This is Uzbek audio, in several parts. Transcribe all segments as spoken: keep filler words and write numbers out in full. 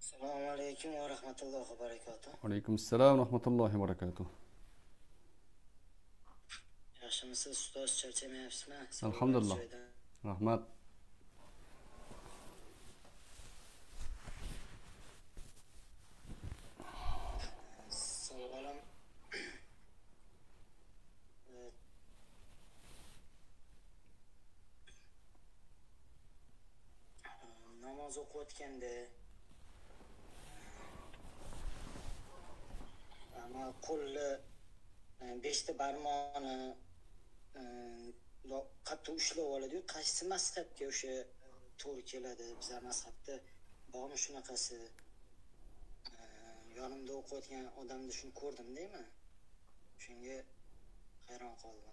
Assalomu alaykum va rahmatullohi va barakatuh. Alaykum assalom va rahmatullohi va barakatuh. Yaxshimisiz ustoz, charchamayapsizmi? Alhamdulillah. Rahmat. Savolim namoz o'qiyotganda ama qo'lni beshta barmog'ini qattiq ushlab oladi-yu, qaysi mazhabga o'sha to'g'ri keladi? Bizlar mazhabda bormi shunaqasi? Yonimda o'qiyotgan odamni shuni ko'rdim deyman. Shunga hayron qoldim.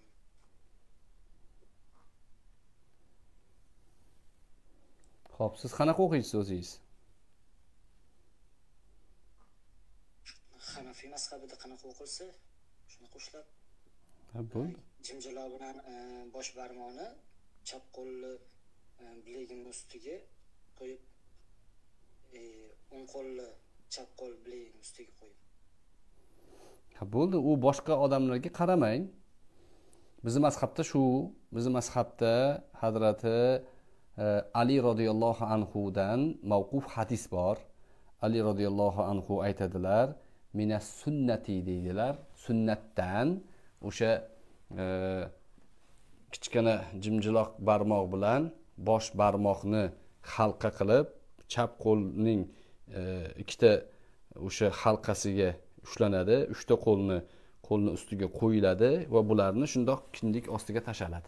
Xo'p, siz qanaqa o'qiysiz o'zingiz? Hanafiy mazhabida qanaqa o'qilsa, shunaqa ushlab. Ha, bo'ldi. Jimjilo bilan bosh barmoqni chap qo'lni bilegining ustiga qo'yib, o'ng qo'lni chap qo'l bilegining ustiga qo'yib. Ha, bo'ldi. U boshqa odamlarga qaramang. Bizning mazhabda shu, bizning mazhabda Hazrati Ali radhiyallohu anhu dan mavquf hadis bor. Ali radhiyallohu anhu aytadilar, minas sunnati deydilar, sunnatdan o'sha kichkina jimjiloq barmoq bilan bosh barmoqni halqa qilib, chap qo'lning ikkita o'sha halqasiga ushlanadi, uchta qo'lni qo'lni ustiga qo'yiladi va bularni shundoq kindik ostiga tashaladi.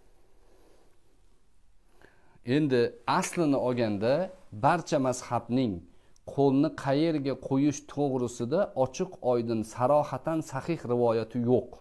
Endi aslini olganda barcha mazhabning qo'lni qayerga qo'yish to'g'risida ochiq oydin sarohatan sahih rivoyati yo'q.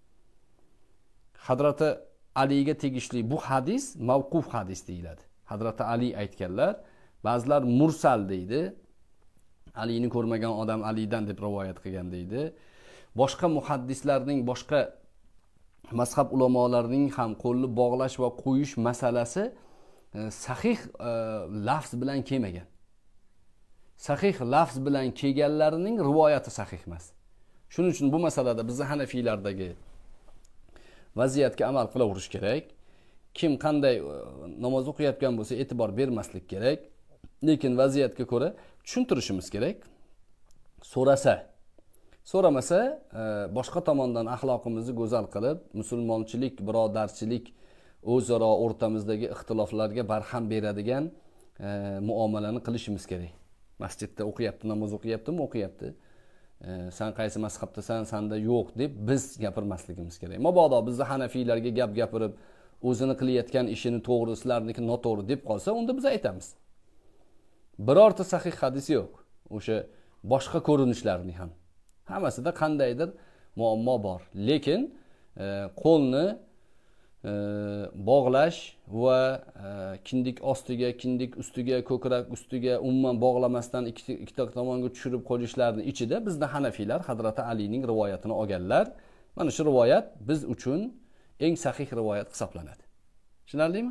Hazrati Aliga tegishli bu hadis mavquf hadis deyiladi. Hazrati Ali aytganlar, ba'zilar mursal deydi. Alini ko'rmagan odam Alidan deb rivoyat qilgan deydi. Boshqa muhaddislarning, boshqa mazhab ulamolarining ham qo'lni bog'lash va qo'yish masalasi sahih lafz bilan kelmagan. Sahih lafz bilan kelganlarining rivoyati sahih emas. Shuning uchun bu masalada bizning Hanafiylardagi vaziyatga amal qilaverish kerak. Kim qanday namoz o'qiyotgan bo'lsa e'tibor bermaslik kerak. Lekin vaziyatga ko'ra tushuntirishimiz kerak. So'rasa, so'ramasa boshqa tomondan axloqimizni go'zal qilib, musulmonchilik, birodarchilik, o'zaro o'rtamizdagi ixtiloflarga barham beradigan muomalani qilishimiz kerak. Masjidda o'qiyapti, namoz o'qiyaptimi, o'qiyapti. Sen qaysi mazhabdasan, senda yo'q deb biz gapirmasligimiz kerak. Mabodo bizda Hanafiylarga gap gapirib, o'zini qilayotgan ishini to'g'ri, sizlarniki noto'g'ri deb qolsa, unda biz aytamiz. Birorta sahih hadis yo'q. O'sha boshqa ko'rinishlarning ham hammasida qandaydir muammo bor. Lekin qo'lni bog'lash va kindik ostiga, kindik ustiga, ko'krak ustiga umuman bog'lamasdan ikkita tomonga tushirib qo'yishlarning ichida bizda Hanafiylar Hazrati Alining rivoyatini olganlar. Mana shu rivoyat biz uchun eng sahih rivoyat hisoblanadi. Tushunarlimi?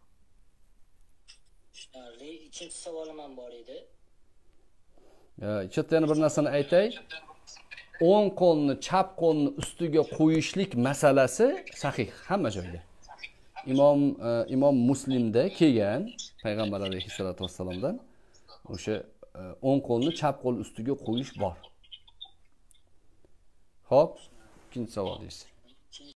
Tushunarli. Ikkinchi savolim ham bor edi. Chetdan bir narsani aytay. O'ng qo'lni chap qo'lni ustiga qo'yishlik masalasi sahih hamma joyda. Imom Imom Muslimda kelgan payg'ambar alayhisolatu vassalomdan o'sha o'ng qo'lni chap qo'l ustiga qo'yish bor. Xo'p, ikkinchi savolingiz.